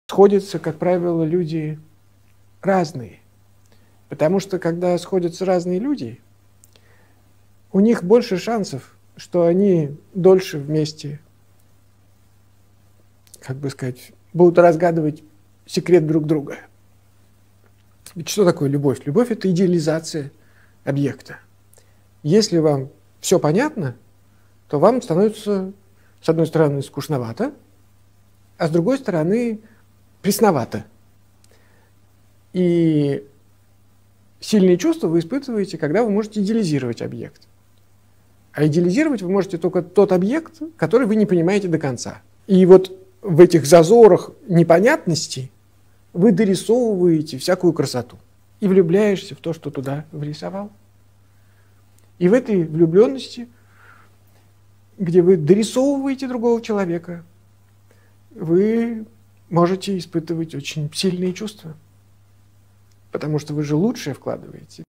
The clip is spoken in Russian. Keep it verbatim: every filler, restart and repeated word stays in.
Сходятся, как правило, люди разные. Потому что, когда сходятся разные люди, у них больше шансов, что они дольше вместе, как бы сказать, будут разгадывать секрет друг друга. Ведь что такое любовь? Любовь – это идеализация объекта. Если вам все понятно, то вам становится, с одной стороны, скучновато, а с другой стороны, пресновато. И сильные чувства вы испытываете, когда вы можете идеализировать объект. А идеализировать вы можете только тот объект, который вы не понимаете до конца. И вот в этих зазорах непонятности вы дорисовываете всякую красоту и влюбляешься в то, что туда врисовал. И в этой влюбленности, где вы дорисовываете другого человека, вы можете испытывать очень сильные чувства, потому что вы же лучшее вкладываете.